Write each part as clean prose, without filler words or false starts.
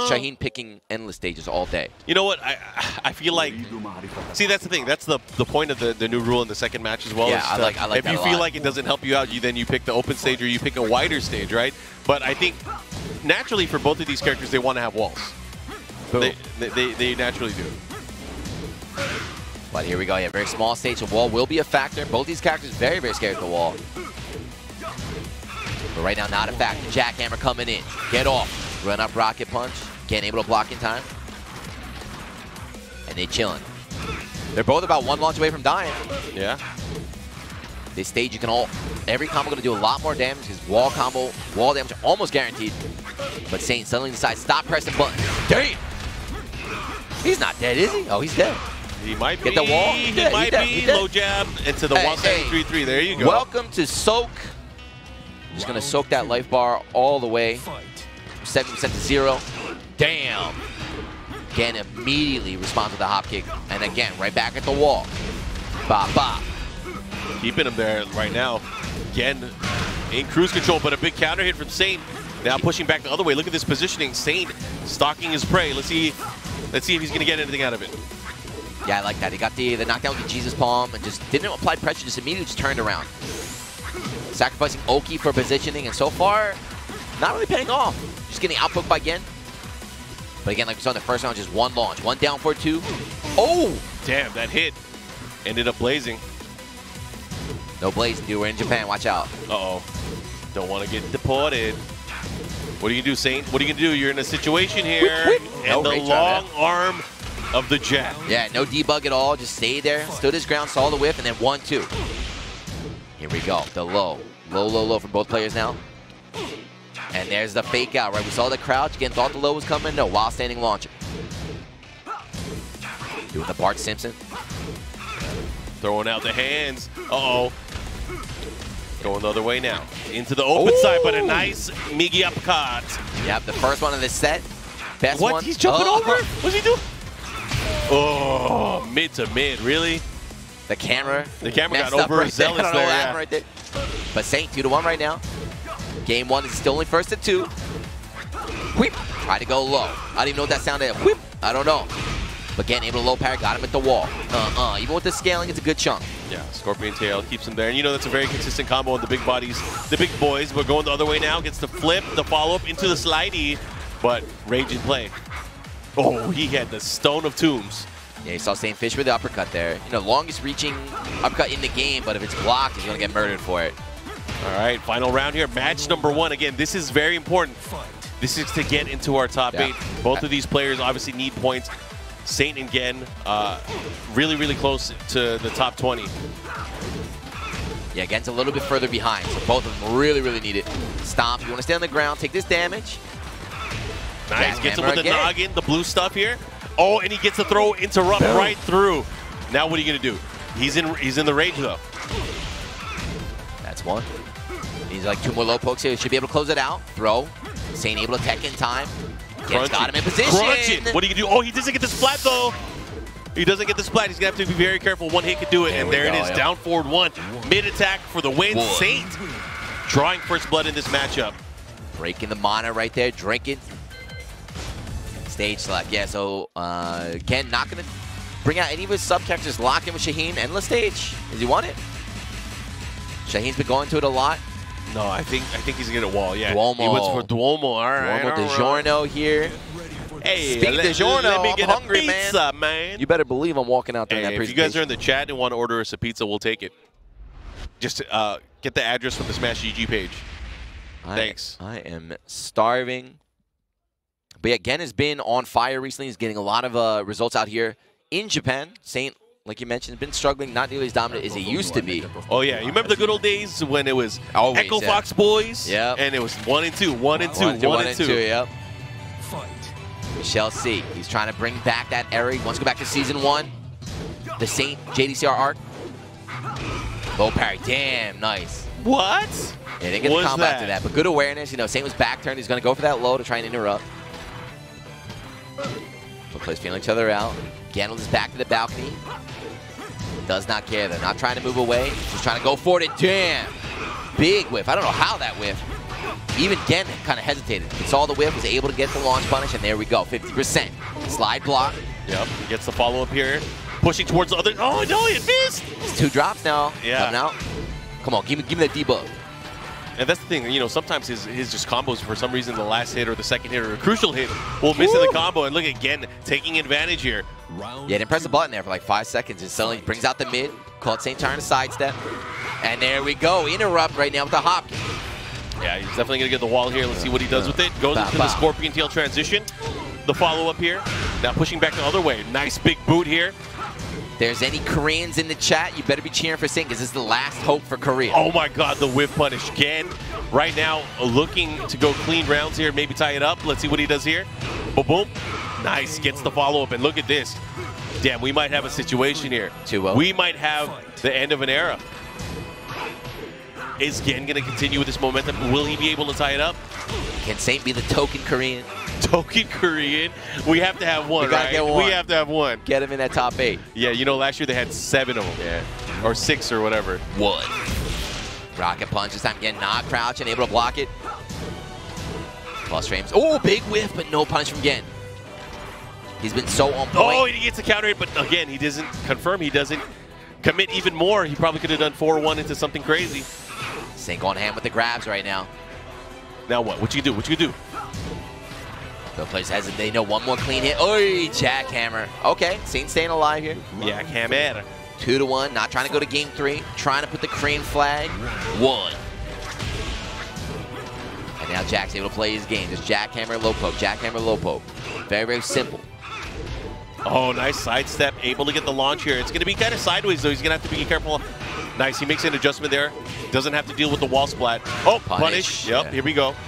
Shaheen picking endless stages all day. You know what? I feel like, see, that's the thing. That's the point of the new rule in the second match as well. Yeah, I like if that you a feel lot. like it doesn't help you out, then you pick the open stage or you pick a wider stage, right? But I think naturally for both of these characters, they want to have walls. They naturally do. But here we go. Yeah, very small stage. The wall will be a factor. Both these characters very, very scared of the wall. But right now, not a factor. Jackhammer coming in. Get off. Run up rocket punch. Again, able to block in time. And they chilling. They're both about one launch away from dying. Yeah. This stage, you can every combo going to do a lot more damage because wall damage are almost guaranteed. But Saint suddenly decides, stop pressing buttons. Damn! He's not dead, is he? Oh, he's dead. He might Get be. the wall. He might be. Low jab into the 173-3. There you go. Welcome to Soak. Just going to soak that life bar all the way. 7% to 0. Damn. Again, immediately responds with the hop kick. And again, right back at the wall. Bop, bop. Keeping him there right now. Again, in cruise control, but a big counter hit from Saint. Now pushing back the other way. Look at this positioning. Saint stalking his prey. Let's see if he's going to get anything out of it. Yeah, I like that. He got the knockdown with the Jesus Palm and just didn't apply pressure, just immediately just turned around. Sacrificing Oki for positioning, and so far, not really paying off. Just getting outpoked by Gen. But again, like we saw in the first round, just one launch. One down for two. Oh! Damn, that hit ended up blazing. No blazing, dude. We're in Japan. Watch out. Uh-oh. Don't want to get deported. What are you going to do, Saint? What are you going to do? You're in a situation here. Whip, whip. And No the rage long arm of the jab. Yeah, no debug at all. Just stayed there, stood his ground, saw the whiff, and then 1-2. Here we go. The low. Low, low, low from both players now. And there's the fake out, right? We saw the crouch. Again, thought the low was coming. No, while standing launcher. Doing the Bart Simpson. Throwing out the hands. Uh-oh. Going the other way now. Into the open side, but a nice Migi uppercut. Yep, the first one of this set. Best What? one. He's jumping over? What's he doing? Oh, mid to mid, really? The camera. The camera got messed up overzealous I don't know there, what yeah. happened right there. But Saint 2-1 right now. Game one is still only first at 2. Whip. Try to go low. I don't even know what that sounded. Whip. I don't know. But again, able to low parry, got him at the wall. Even with the scaling, it's a good chunk. Yeah, Scorpion Tail keeps him there. And you know that's a very consistent combo in the big bodies, the big boys. But going the other way now, gets the flip, the follow-up into the slidey. But rage in play. Oh, he had the Stone of Tombs. Yeah, you saw Saint Fish with the uppercut there. You know, longest reaching uppercut in the game, but if it's blocked, he's going to get murdered for it. All right, final round here. Match number 1. Again, this is very important. This is to get into our top 8. Both of these players obviously need points. Saint and Gen, really, really close to the top 20. Yeah, Gen's a little bit further behind, so both of them really, really need it. Stomp, you want to stay on the ground, take this damage. Nice, gets him with the again. noggin, the blue stuff here. Oh, and he gets the throw, interrupt right through. Now what are you going to do? He's in the rage, though. That's one. He's like 2 more low pokes here. Should be able to close it out. Throw. Saint able to tech in time. Gen's got him in position. Crunch it. What do you do? Oh, he doesn't get the splat, though. He doesn't get the splat. He's going to have to be very careful. One hit could do it, and there it is. Yeah. Down forward 1. Mid-attack for the win. Saint drawing first blood in this matchup. Breaking the mana right there. Drinking. Stage select. Yeah, so Gen not going to bring out any of his sub-characters. Lock in with Shaheen. Endless stage. Does he want it? Shaheen's been going to it a lot. No, I think he's going to wall. Yeah, Duomo. He went for Duomo. All right. Duomo DiGiorno here. Hey, Speaking of DiGiorno, let me I'm get hungry, a pizza, man. You better believe I'm walking out there in that If you presentation. guys are in the chat and want to order us a pizza, we'll take it. Just get the address from the Smash GG page. Thanks. I am starving. But yeah, Gen has been on fire recently. He's getting a lot of results out here in Japan. Saint, like you mentioned, has been struggling, not nearly as dominant as he used to be. Oh, yeah. You remember the good old days when it was Always, Echo Fox Boys? Yep. And it was 1 and 2, 1 and 2, 1 and 2. Yep. Fight. We shall see. He's trying to bring back that era. He wants to go back to Season 1. The Saint JDCR arc. Low parry. Damn, nice. What? Yeah, they didn't get the combo after that, but good awareness. You know, Saint was back turned. He's going to go for that low to try and interrupt. Both players feeling each other out. Gandalf is back to the balcony. Does not care. They're not trying to move away. Just trying to go for it. And damn. Big whiff. I don't know how that whiff. Even Gen kind of hesitated. He saw the whiff, was able to get the launch punish, and there we go, 50%. Slide block. Yep, he gets the follow-up here. Pushing towards the other. Oh, no, it missed! It's 2 drops now. Yeah. Coming out. Come on, give me that debuff. And that's the thing, you know, sometimes his just combos, for some reason, the last hit or the second hit or a crucial hit will miss in the combo. And look, again, taking advantage here. Yeah, didn't press the button there for like 5 seconds. And suddenly brings out the mid. Caught Saint trying to sidestep. And there we go. Interrupt right now with the hop. Yeah, he's definitely going to get the wall here. Let's see what he does with it. Goes into the Scorpion Tail transition. The follow-up here. Now pushing back the other way. Nice big boot here. There's any Koreans in the chat, you better be cheering for Saint because this is the last hope for Korea. Oh my God, the whip punish. Gen right now looking to go clean rounds here, maybe tie it up. Let's see what he does here. Boom, boom. Nice, gets the follow-up, and look at this. Damn, we might have a situation here. 2-0. We might have the end of an era. Is Gen going to continue with this momentum? Will he be able to tie it up? Can Saint be the token Korean? Token Korean? We have to have one, right? Get one. We have to have one. Get him in that top 8. Yeah, you know, last year they had 7 of them. Yeah. Or 6 or whatever. 1. Rocket punch this time. Again, not crouching, able to block it. Plus frames. Oh, big whiff, but no punish from Gen. He's been so on point. Oh, he gets a counter hit, but again, he doesn't confirm. He doesn't commit even more. He probably could have done 4-1 into something crazy. Saint on hand with the grabs right now. Now what? What you do? What you do? The place has it. They know one more clean hit. Oh, jackhammer. Okay, Saint staying alive here. Jackhammer. 2-1. Not trying to go to game 3. Trying to put the Korean flag. 1. And now Jack's able to play his game. Just jackhammer, low poke. Jackhammer, low poke. Very, very simple. Oh, nice sidestep. Able to get the launch here. It's going to be kind of sideways, though. He's going to have to be careful. Nice. He makes an adjustment there. Doesn't have to deal with the wall splat. Oh, punish. Yep, yeah. Here we go.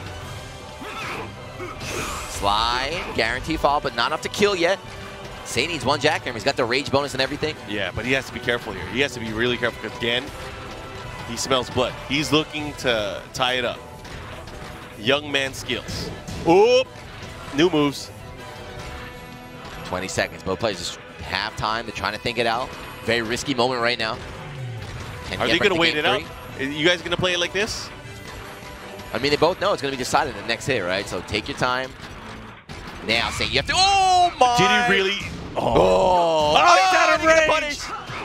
Slide. Guarantee fall, but not enough to kill yet. Saint needs 1 jackhammer. He's got the rage bonus and everything. Yeah, but he has to be careful here. He has to be really careful because, again, he smells blood. He's looking to tie it up. Young man skills. Oop. New moves. 20 seconds. Both players just have time. They're trying to think it out. Very risky moment right now. Are they going to wait it out? You guys going to play it like this? I mean, they both know it's going to be decided in the next hit, right? So take your time. Now, Saint, you have to. Oh, my. Did he really? Oh, he's out of range.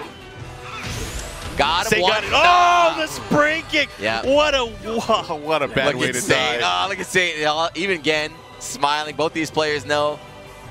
Got him. Got it. Oh, the spring kick. Yeah. What a bad way to die. Oh, look at Saint. Even again, smiling. Both these players know.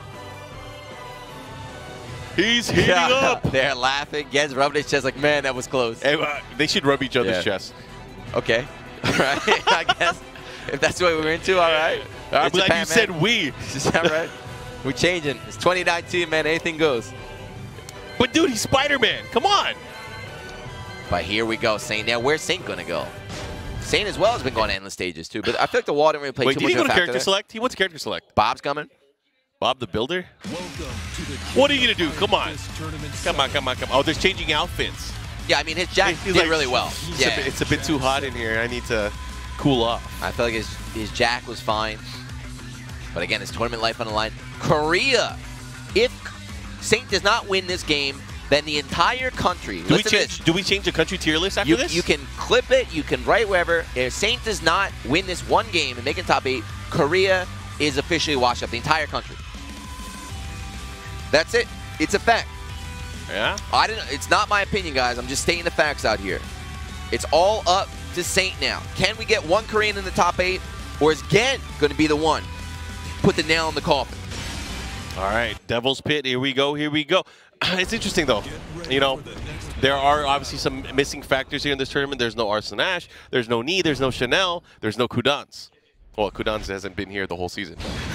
He's heating up. They're laughing. Gen's rubbing his chest like, man, that was close. Hey, they should rub each other's chests. Okay. All right. I guess if that's what we're into, all right. I'm glad you said we. Is that right? We're changing. It's 2019, man. Anything goes. But, dude, he's Spider-Man. Come on. But here we go, Saint. Now, where's Saint going to go? Saint as well has been going to endless stages, too. But I feel like the wall didn't really play too much of a factor. Wait, did he go to character select? He went to character select. Bob's coming. Bob the Builder? What are you going to do? Come on. Come on, come on, come on. Oh, there's changing outfits. Yeah, I mean, his Jack did like, really well. Yeah. It's a bit too hot in here. I need to cool off. I feel like his Jack was fine. But again, his tournament life on the line. Korea. If Saint does not win this game, then the entire country. Do we change the country tier list after this? You can clip it. You can write wherever. If Saint does not win this one game and make it top 8, Korea is officially washed up. The entire country. That's it. It's a fact. Yeah? It's not my opinion, guys. I'm just stating the facts out here. It's all up to Saint now. Can we get 1 Korean in the top 8? Or is Gen going to be the one? Put the nail in the coffin. All right, Devil's Pit, here we go, here we go. It's interesting, though. You know, there are obviously some missing factors here in this tournament. There's no Arslan Ash, there's no Knee, there's no Chanel, there's no Kudans. Well, Kudans hasn't been here the whole season.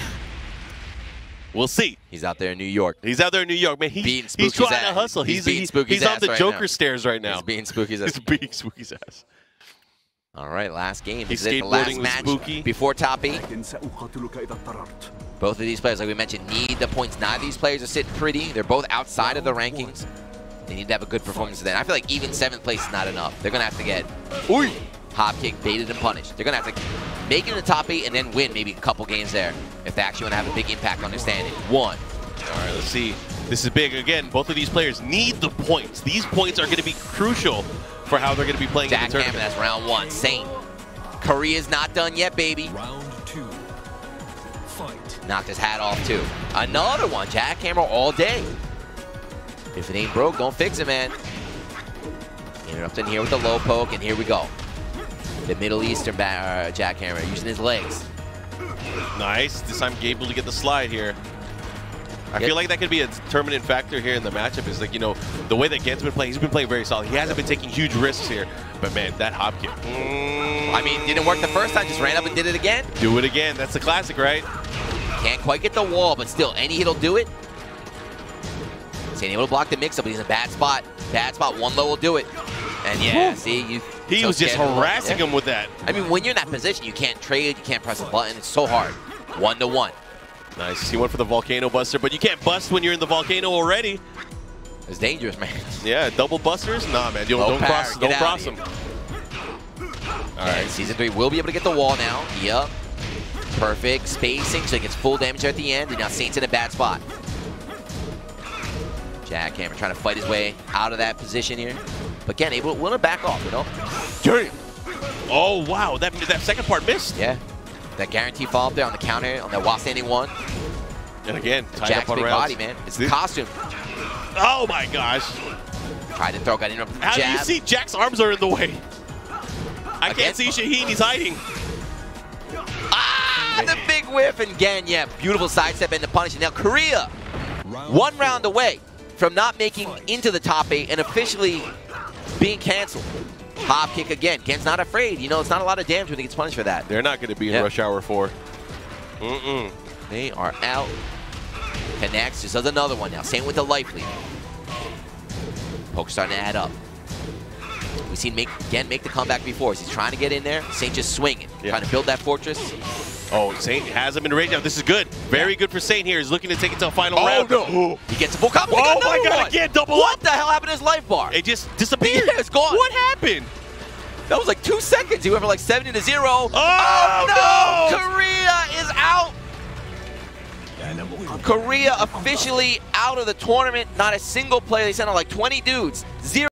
We'll see. He's out there in New York. He's out there in New York, man. He's trying to hustle. He's on the Joker stairs right now. He's beating Spooky's ass. He's beating Spooky's ass. All right, last game. He's the last match Spooky before top 8. Both of these players, like we mentioned, need the points. Neither of these players are sitting pretty. They're both outside of the rankings. They need to have a good performance then. I feel like even 7th place is not enough. They're going to have to get hop kick, baited, and punished. They're going to have to make it in the top 8 and then win maybe a couple games there if they actually want to have a big impact on their standing. 1. All right, let's see. This is big. Again, both of these players need the points. These points are going to be crucial for how they're going to be playing in the tournament. That's round 1. Saint Korea's not done yet, baby. Round 2. Fight. Knocked his hat off, too. Another one. Jackhammer all day. If it ain't broke, don't fix it, man. Interrupting here with the low poke, and here we go. The Middle Eastern Jackhammer using his legs. Nice. This time able to get the slide here. I feel like that could be a determinant factor here in the matchup. Is like, you know, the way that Gen's been playing, he's been playing very solid. He hasn't been taking huge risks here. But man, that hop kick. I mean, didn't work the first time, just ran up and did it again. Do it again. That's the classic, right? Can't quite get the wall, but still, any hit'll do it. He's able to block the mix-up, but he's in a bad spot. Bad spot, one low will do it. And yeah, see, he was just harassing him with that. I mean, when you're in that position, you can't trade, you can't press a button. It's so hard. 1-to-1. Nice. He went for the Volcano Buster, but you can't bust when you're in the Volcano already. It's dangerous, man. Yeah, double busters? Nah, man. Don't cross them. All right, Season 3 will be able to get the wall now. Yup. Perfect spacing, so he gets full damage there at the end, and now Saint's in a bad spot. Jackhammer trying to fight his way out of that position here. But again, willing to back off, you know? Oh, wow. That second part missed. Yeah. That guaranteed follow-up there on the counter, on that while standing one. And again, tied Jack's up on big rounds. body, man. It's the costume. Oh, my gosh. Tried to throw, got interrupted. How do you see Jack's arms are in the way? I can't see Shaheen. He's hiding. Ah, the big whiff. And again, yeah, beautiful sidestep and the punish. Now, Korea, one round away from not making into the top 8 and officially being canceled. Hop kick again. Gen's not afraid. You know, it's not a lot of damage when he gets punished for that. They're not going to be in Rush Hour 4. They are out. Connects. Just does another one now. Same with the life lead. Poke starting to add up. We've seen Gen make the comeback before. He's trying to get in there. Saint just swinging. Trying to build that fortress. Oh, Saint has him in range now. This is good. Very good for Saint here. He's looking to take it to a final round. No. He gets a full combo. Oh my God, again, double What the hell happened to his life bar? It just disappeared. Yeah, it's gone. What happened? That was like 2 seconds. He went from like 70 to 0. Oh, no! Korea is out. Korea officially out of the tournament. Not a single player. They sent out like 20 dudes. 0.